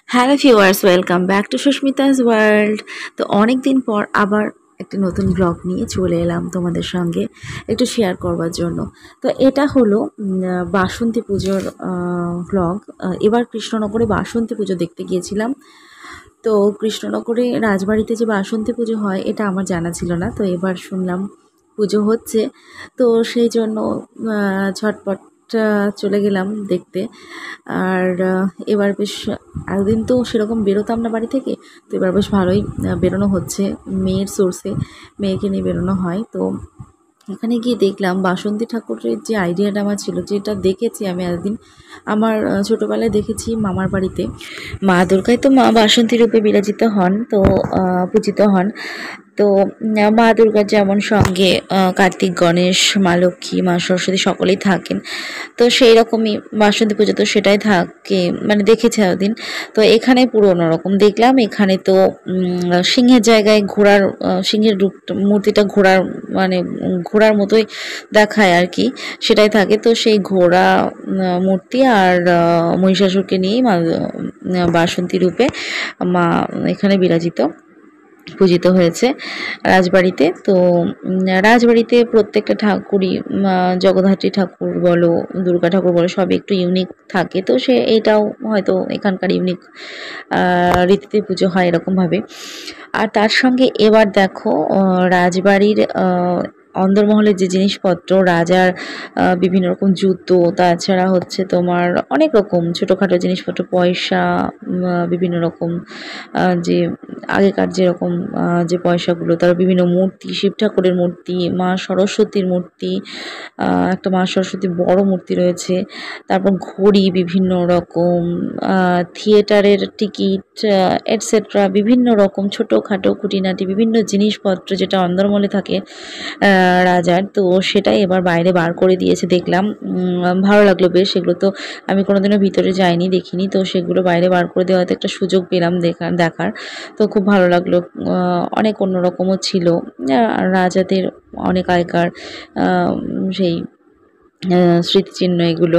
Hello viewers, welcome back to Susmita's world. তো অনেক দিন পর আবার একটি নতুন ব্লগ নিয়ে চলে এলাম তোমাদের সঙ্গে একটু শেয়ার করবার জন্য। তো এটা হলো বাসন্তী পুজোর ব্লগ। এবার কৃষ্ণনগরে বাসন্তী পুজো দেখতে গিয়েছিলাম। তো কৃষ্ণনগরে রাজবাড়িতে যে বাসন্তী পুজো হয় এটা আমার জানা ছিল না। তো এবার শুনলাম পুজো হচ্ছে, তো সেই জন্য ঝটপট চলে গেলাম দেখতে। আর এবার বেশ এতদিন তো সেরকম বেরোতাম না বাড়ি থেকে, তো এবার বেশ ভালোই বেরোনো হচ্ছে। মেয়ের সোর্সে মেয়েকে নিয়ে বেরোনো হয়। তো এখানে গিয়ে দেখলাম বাসন্তী ঠাকুরের যে আইডিয়াটা আমার ছিল, যেটা দেখেছি আমি এতদিন আমার ছোটোবেলায় দেখেছি মামার বাড়িতে, মা দুর্গায় তো মা বাসন্তী রূপে বিরাজিত হন, তো পূজিত হন। তো মা দুর্গার যেমন সঙ্গে কার্তিক, গণেশ, মা লক্ষ্মী, মা সরস্বতী সকলেই থাকেন। তো সেই রকমই বাসন্তী পুজো তো সেটাই থাকে, মানে দেখেছি এতদিন। তো এখানে পুরো অন্যরকম দেখলাম। এখানে তো সিংহের জায়গায় ঘোড়ার, সিংহের রূপ, মূর্তিটা ঘোড়ার, মানে ঘোড়ার মতোই দেখায় আর কি, সেটাই থাকে। তো সেই ঘোড়া মূর্তি আর মহিষাসুরকে নিয়েই মা বাসন্তী রূপে মা এখানে বিরাজিত, পূজিত হয়েছে রাজবাড়িতে। তো রাজবাড়িতে প্রত্যেকটা ঠাকুরই, জগদ্ধাত্রী ঠাকুর বলো, দুর্গা ঠাকুর বলো, সব একটু ইউনিক থাকে। তো সে এটাও হয়তো এখানকার ইউনিক রীতিতে পুজো হয় এরকমভাবে। আর তার সঙ্গে এবার দেখো রাজবাড়ির অন্দরমহলের যে জিনিসপত্র, রাজার বিভিন্ন রকম জুতো, তাছাড়া হচ্ছে তোমার অনেক রকম ছোটোখাটো জিনিসপত্র, পয়সা, বিভিন্ন রকম যে আগেকার যেরকম যে পয়সাগুলো, তার বিভিন্ন মূর্তি, শিব ঠাকুরের মূর্তি, মা সরস্বতীর মূর্তি, একটা মা সরস্বতীর বড় মূর্তি রয়েছে। তারপর ঘড়ি, বিভিন্ন রকম থিয়েটারের টিকিট, এটসেট্রা, বিভিন্ন রকম ছোটোখাটো খুঁটিনাটি বিভিন্ন জিনিসপত্র যেটা অন্দরমহলে থাকে রাজার, তো সেটাই এবার বাইরে বার করে দিয়েছে দেখলাম। ভালো লাগলো বেশ। সেগুলো তো আমি কোনোদিনও ভিতরে যাইনি, দেখিনি। তো সেগুলো বাইরে বার করে দেওয়াতে একটা সুযোগ পেলাম দেখার। তো খুব ভালো লাগলো। অনেক অন্যরকমও ছিল। রাজাদের অনেক আগেকার সেই স্মৃতিচিহ্ন এগুলো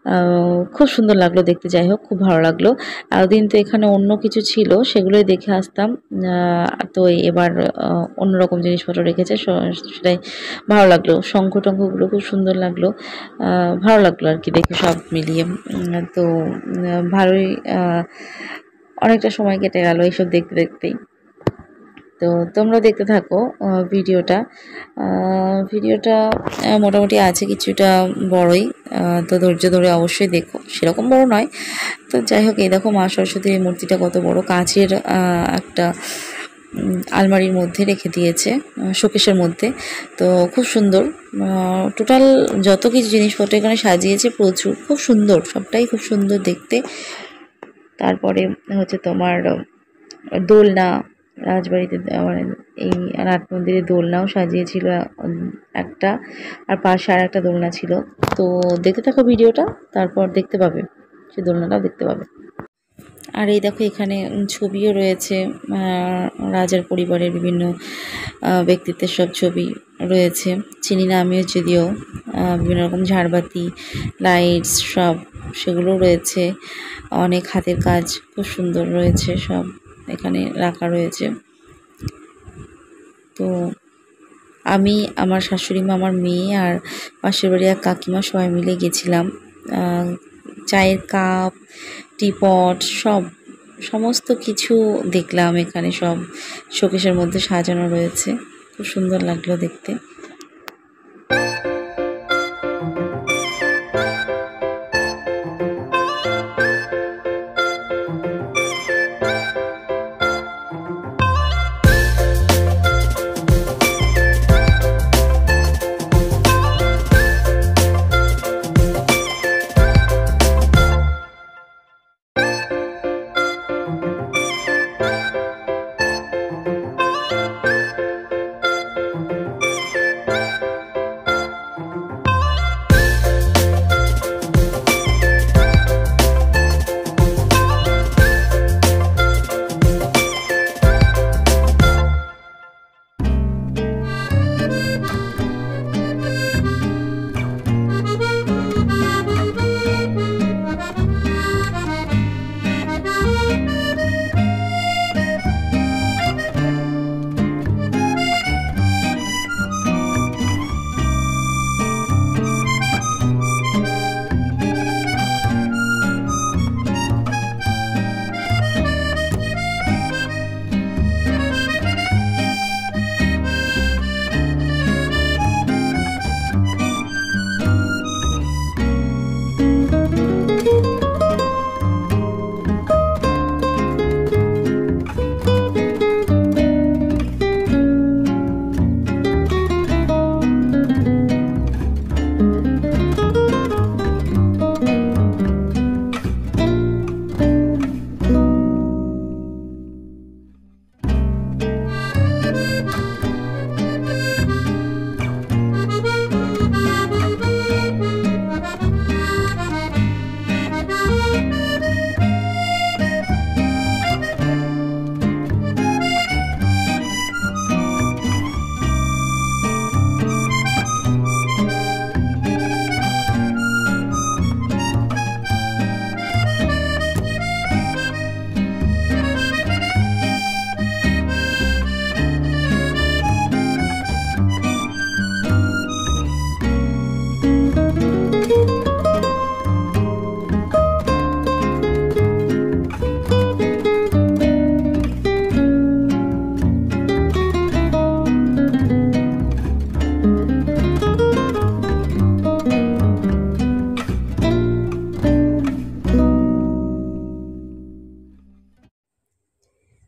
খুব সুন্দর লাগলো দেখতে। যাই হোক, খুব ভালো লাগলো। এতদিন তো এখানে অন্য কিছু ছিল, সেগুলোই দেখে আসতাম। তো এবার অন্যরকম জিনিসপত্র রেখেছে, সেটাই ভালো লাগলো। শঙ্খ টঙ্খগুলো খুব সুন্দর লাগলো, ভালো লাগলো আর কি দেখে সব মিলিয়ে। তো ভালোই অনেকটা সময় কেটে গেল এইসব দেখতে দেখতেই। তো তোমরা দেখতে থাকো ভিডিওটা। ভিডিওটা মোটামুটি আছে কিছুটা বড়ই, তো ধৈর্য ধরে অবশ্যই দেখো। সেরকম বড় নয়, তো যাই হোক। এই দেখো মা সরস্বতীর এই মূর্তিটা কত বড়, কাঁচের একটা আলমারির মধ্যে রেখে দিয়েছে, শোকেসের মধ্যে। তো খুব সুন্দর। টোটাল যত কিছু জিনিসপত্র এখানে সাজিয়েছে প্রচুর, খুব সুন্দর, সবটাই খুব সুন্দর দেখতে। তারপরে হচ্ছে তোমার দোলনা, রাজবাড়িতে মানে এই নাট মন্দিরে দোলনাও সাজিয়েছিল একটা, আর পাশে আর একটা দোলনা ছিল। তো দেখতে থাকো ভিডিওটা, তারপর দেখতে পাবে, সেই দোলনাটাও দেখতে পাবে। আর এই দেখো এখানে ছবিও রয়েছে, রাজার পরিবারের বিভিন্ন ব্যক্তিত্বের সব ছবি রয়েছে। চিনি না আমিও, যদিও বিভিন্ন রকম ঝাড়বাতি, লাইটস সব সেগুলো রয়েছে। অনেক হাতের কাজ খুব সুন্দর রয়েছে, সব এখানে রাখা রয়েছে। তো আমি, আমার শাশুড়ি মা, আমার মেয়ে আর পাশের বাড়ি এক কাকিমা সবাই মিলে গেছিলাম। চায়ের কাপ, টিপট, সমস্ত কিছু দেখলাম এখানে, সব শোকেসের মধ্যে সাজানো রয়েছে। খুব সুন্দর লাগলো দেখতে।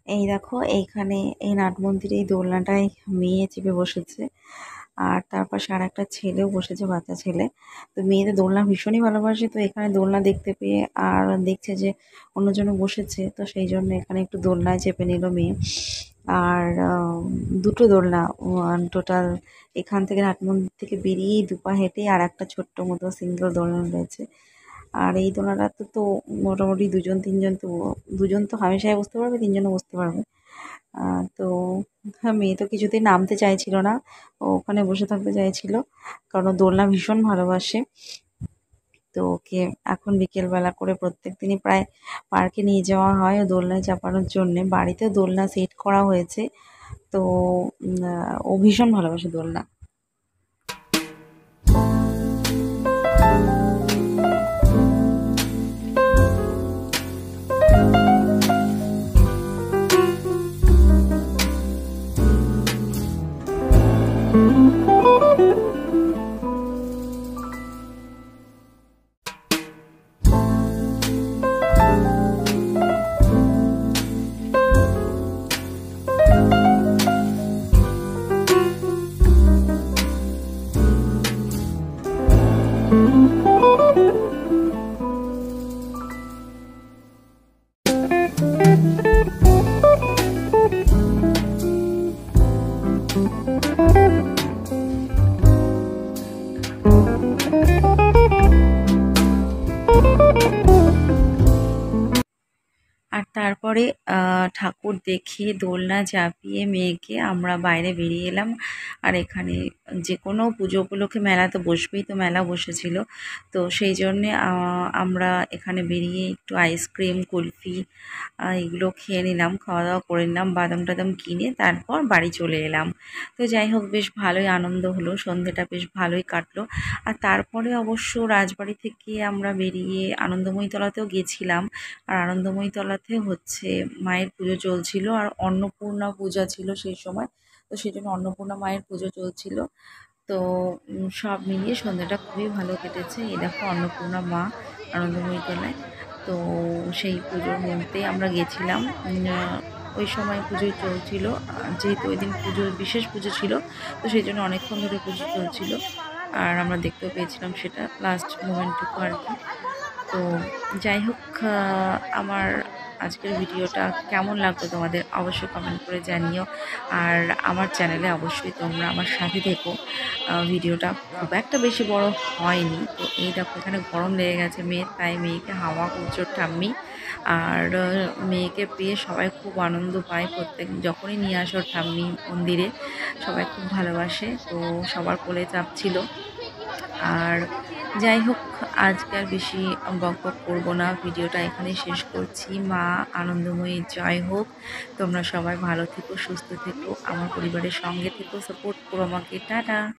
এই দেখো এইখানে এই নাট মন্দিরে এই দোলনাটায় মেয়ে চেপে বসেছে, আর তার পাশে আর একটা ছেলেও বসেছে, বাচ্চা ছেলে। তো মেয়েদের দোলনা ভীষণই ভালোবাসে, তো এখানে দোলনা দেখতে পেয়ে আর দেখছে যে অন্যজনও বসেছে, তো সেই জন্য এখানে একটু দোলনায় চেপে নিল মেয়ে। আর দুটো দোলনা টোটাল এখান থেকে নাট মন্দির থেকে বেরিয়েই দুপা হেঁটে আর একটা ছোট্ট মতো সিঙ্গেল দোলনা রয়েছে। আর এই দোলনাটাতে তো মোটামুটি দুজন তিনজন তো, দুজন তো হামেশাই বসতে পারবে, তিনজনও বসতে পারবে। তো হ্যাঁ, মেয়ে তো কিছুতেই নামতে চাইছিল না, ও ওখানে বসে থাকতে চাইছিল, কারণ ও দোলনা ভীষণ ভালোবাসে। তো ওকে এখন বিকেলবেলা করে প্রত্যেক দিনই প্রায় পার্কে নিয়ে যাওয়া হয় ও দোলনায় চাপানোর জন্যে। বাড়িতেও দোলনা সেট করা হয়েছে। তো ও ভীষণ ভালোবাসে দোলনা। আর তারপরে ঠাকুর দেখে দোলনা চাপিয়ে মেয়েকে আমরা বাইরে বেরিয়ে এলাম। আর এখানে যে কোনো পুজো উপলক্ষে মেলা তো বসবেই, তো মেলা বসেছিল, তো সেই জন্যে আমরা এখানে বেরিয়ে একটু আইসক্রিম কুলফি এগুলো খেয়ে নিলাম, খাওয়া দাওয়া করে নিলাম, বাদাম টাদাম কিনে তারপর বাড়ি চলে এলাম। তো যাই হোক, বেশ ভালোই আনন্দ হলো, সন্ধেটা বেশ ভালোই কাটলো। আর তারপরে অবশ্য রাজবাড়ি থেকে আমরা বেরিয়ে আনন্দময়ীতলাতেও গেছিলাম। আর আনন্দময়ীতলাতে হচ্ছে মায়ের পুজো চলছিল, আর অন্নপূর্ণা পূজা ছিল সেই সময়, তো সেই জন্য অন্নপূর্ণা মায়ের পুজো চলছিল। তো সব মিলিয়ে সন্ধ্যাটা খুবই ভালো কেটেছে। এই দেখো অন্নপূর্ণা মা আনন্দময়ীতলায়। তো সেই পুজোর মধ্যেই আমরা গেছিলাম। ওই সময় পুজোই চলছিল, যেহেতু ওই দিন পুজো বিশেষ পুজো ছিল, তো সেই জন্য অনেকক্ষণ ধরে পুজো চলছিল। আর আমরা দেখতেও পেয়েছিলাম সেটা লাস্ট মোমেন্টটুকু আর কি। তো যাই হোক, আমার আজকের ভিডিওটা কেমন লাগলো তোমাদের অবশ্যই কমেন্ট করে জানিও। আর আমার চ্যানেলে অবশ্যই তোমরা আমার সাথে থেকো। ভিডিওটা খুব একটা বেশি বড় হয়নি। তো এই দেখো এখানে গরম লেগে গেছে মেয়ের, তাই মেয়েকে হাওয়া করছে ওর ঠাম্মি। আর মেয়েকে পেয়ে সবাই খুব আনন্দ পায়, প্রত্যেক যখনই নিয়ে আসে ওর ঠাম্মি মন্দিরে সবাই খুব ভালোবাসে। তো সবার কোলে চাপছিল। আর যাই হোক, আজকে আর বেশি বকবক করবো না, ভিডিওটা এখানে শেষ করছি। মা আনন্দময়ী জয় হোক। তোমরা সবাই ভালো থেকো, সুস্থ থেকো, আমার পরিবারের সঙ্গে থেকো, সাপোর্ট করো আমাকে। টাটা।